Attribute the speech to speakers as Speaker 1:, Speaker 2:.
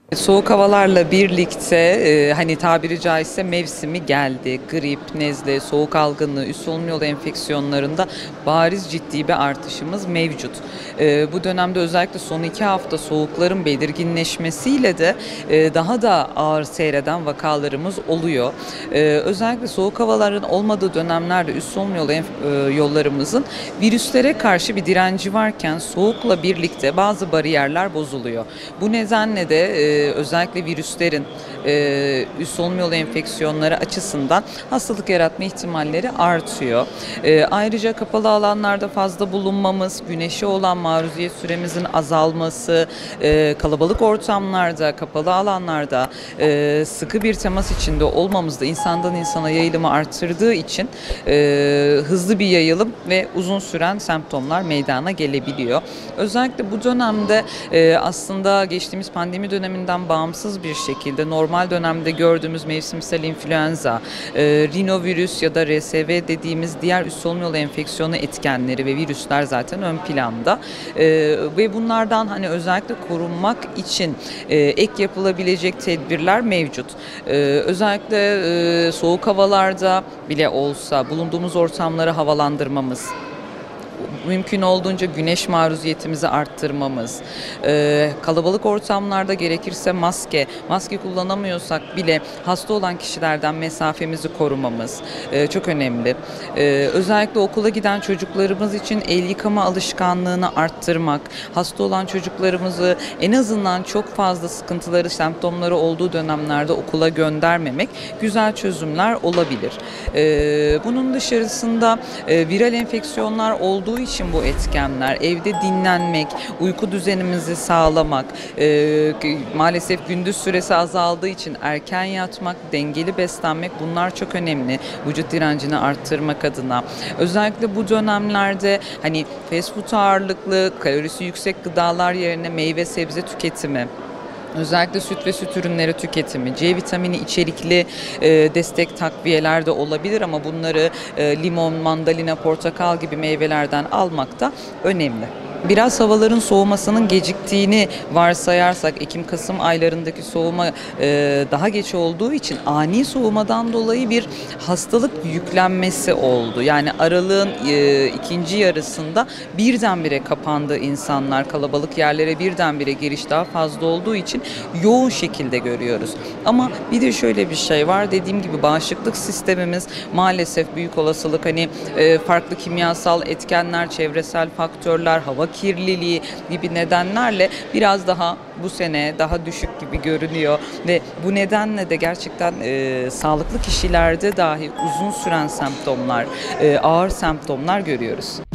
Speaker 1: Soğuk havalarla birlikte hani tabiri caizse mevsimi geldi. Grip, nezle, soğuk algınlığı, üst solunum yolu enfeksiyonlarında bariz ciddi bir artışımız mevcut. Bu dönemde özellikle son 2 hafta soğukların belirginleşmesiyle de daha da ağır seyreden vakalarımız oluyor. Özellikle soğuk havaların olmadığı dönemlerde üst solunum yollarımızın virüslere karşı bir direnci varken soğukla birlikte bazı bariyerler bozuluyor. Bu nedenle de özellikle virüslerin üst solunum yolu enfeksiyonları açısından hastalık yaratma ihtimalleri artıyor. Ayrıca kapalı alanlarda fazla bulunmamız, güneşe olan maruziyet süremizin azalması, kalabalık ortamlarda, kapalı alanlarda sıkı bir temas içinde olmamız da insandan insana yayılımı arttırdığı için hızlı bir yayılım ve uzun süren semptomlar meydana gelebiliyor. Özellikle bu dönemde aslında geçtiğimiz pandemi döneminden bağımsız bir şekilde normal dönemde gördüğümüz mevsimsel influenza, rinovirüs ya da RSV dediğimiz diğer üst solunum yolu enfeksiyonu etkenleri ve virüsler zaten ön planda. Ve bunlardan hani özellikle korunmak için ek yapılabilecek tedbirler mevcut. Özellikle soğuk havalarda bile olsa bulunduğumuz ortamları havalandırmamız, mümkün olduğunca güneş maruziyetimizi arttırmamız, kalabalık ortamlarda gerekirse maske kullanamıyorsak bile hasta olan kişilerden mesafemizi korumamız çok önemli. Özellikle okula giden çocuklarımız için el yıkama alışkanlığını arttırmak, hasta olan çocuklarımızı en azından çok fazla sıkıntıları, semptomları olduğu dönemlerde okula göndermemek güzel çözümler olabilir. Bunun dışarısında viral enfeksiyonlar olduğu için bu etkenler, evde dinlenmek, uyku düzenimizi sağlamak, maalesef gündüz süresi azaldığı için erken yatmak, dengeli beslenmek bunlar çok önemli vücut direncini arttırmak adına. Özellikle bu dönemlerde hani fast food ağırlıklı, kalorisi yüksek gıdalar yerine meyve sebze tüketimi, özellikle süt ve süt ürünleri tüketimi, C vitamini içerikli destek takviyeler de olabilir ama bunları limon, mandalina, portakal gibi meyvelerden almak da önemli. Biraz havaların soğumasının geciktiğini varsayarsak Ekim-Kasım aylarındaki soğuma daha geç olduğu için ani soğumadan dolayı bir hastalık yüklenmesi oldu. Yani aralığın ikinci yarısında birdenbire kapandı insanlar, kalabalık yerlere birdenbire giriş daha fazla olduğu için yoğun şekilde görüyoruz. Ama bir de şöyle bir şey var, dediğim gibi bağışıklık sistemimiz maalesef büyük olasılık hani farklı kimyasal etkenler, çevresel faktörler, hava kirliliği gibi nedenlerle biraz daha bu sene daha düşük gibi görünüyor ve bu nedenle de gerçekten sağlıklı kişilerde dahi uzun süren semptomlar, ağır semptomlar görüyoruz.